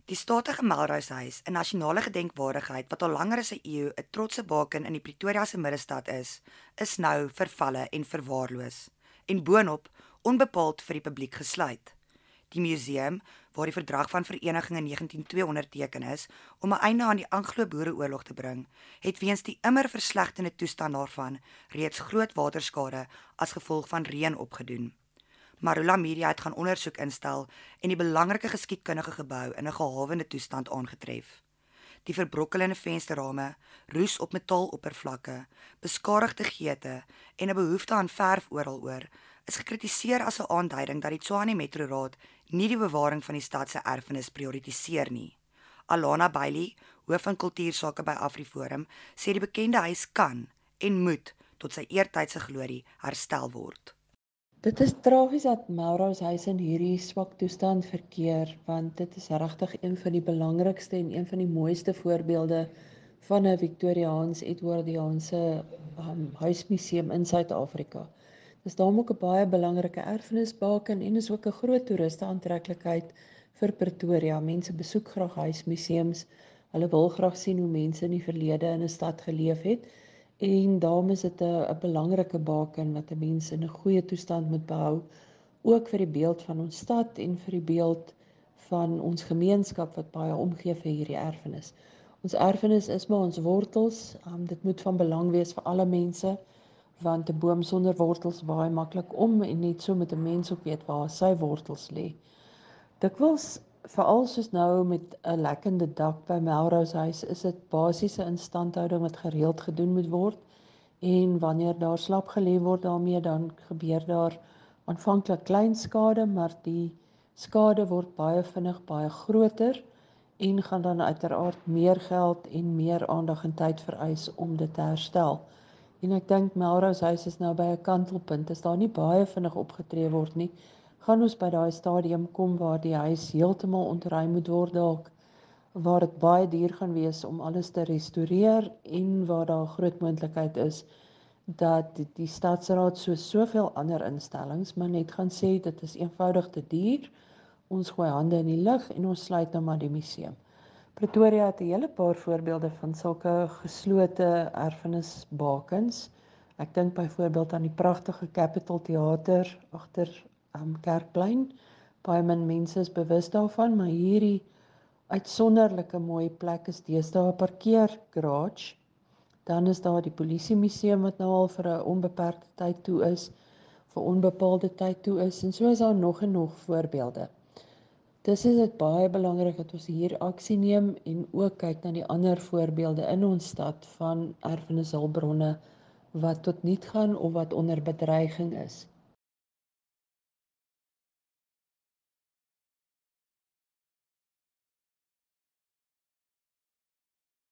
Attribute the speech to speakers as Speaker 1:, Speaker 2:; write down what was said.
Speaker 1: Die statige Melrose huis, 'n nasionale gedenkwaardigheid wat al langer as 'n eeu 'n trotse baken in die Pretoria se middestad is nou vervalle en verwaarloos en boonop onbepaald vir die publiek gesluit. Die museum, waar die verdrag van vereniging in 1902 onderteken is om 'n einde aan die Anglo-Boereoorlog te bring, het weens die immer verslegtende toestand daarvan reeds groot waterskade as gevolg van reën opgedoen. Marula Media het gaan ondersoek instel en die belangrike geskiedkundige gebou in 'n gehavende toestand aangetref. Die verbrokkelende vensterrame, roes op metaaloppervlakke, beskadigde geete en 'n behoefte aan verf oor is gekritiseer as 'n aanduiding dat die Tshwane Metroraad nie die bewaring van die stad se erfenis prioritiseer nie. Alana Bailey, hoof van kultuursake by AfriForum, sê die bekende huis kan en moet tot sy eertydse glorie herstel word.
Speaker 2: Dit is tragies dat Melrose huis in hierdie swak toestand verkeer, want dit is regtig een van die belangrikste en een van die mooiste voorbeelde van 'n Victoriaans-Edwardiaanse huismuseum in Suid-Afrika. Dis daarom ook 'n baie belangrike erfenisbaken en is ook 'n groot toeriste aantreklikheid vir Pretoria. Mense besoek graag huismuseums. Hulle wil graag sien hoe mense in die verlede in 'n stad geleef het. En daarom is dit 'n belangrike baken wat 'n mens in 'n goeie toestand moet behou, ook vir die beeld van ons stad en vir die beeld van ons gemeenskap wat baie omgee vir hierdie erfenis. Ons erfenis is maar ons wortels. Dit moet van belang wees vir alle mense, want 'n boom sonder wortels waai maklik om en net so moet 'n mens ook weet waar sy wortels lê. Dikwels, veral soos nou met 'n lekkende dak by Melrose huis, is dit basiese instandhouding wat gereeld gedoen moet word. En wanneer daar slap gelê word daarmee, dan gebeur daar aanvanklik klein skade, maar die skade word baie vinnig baie groter en gaan dan uiteraard meer geld en meer aandag en tyd vereis om dit te herstel. En ek dink Melrose huis is nou by 'n kantelpunt. As daar nie baie vinnig opgetree word nie, gaan ons by daai stadium kom waar die huis heeltemal ontruim moet word dalk, waar dit baie duur gaan wees om alles te restoreer en waar daar groot moontlikheid is dat die stadsraad soos soveel ander instellings maar net gaan sê dit is eenvoudig te duur. Ons gooi hande in die lug en ons sluit nou maar die museum. Pretoria het 'n hele paar voorbeelde van sulke geslote erfenisbakens. Ek dink byvoorbeeld aan die pragtige Capitol Theater agter Kerkplein. Baie min mense is bewus daarvan, maar hierdie uitsonderlike mooi plek is deesdae 'n parkeergarage. Dan is daar die polisiemuseum wat nou al vir 'n onbeperkte tyd toe is, vir onbepaalde tyd toe is, en so is daar nog en nog voorbeelde. Dis is dit baie belangrik dat ons hier aksie neem en ook kyk na die ander voorbeelde in ons stad van erfenishulpbronne wat tot niet gaan of wat onder bedreiging is.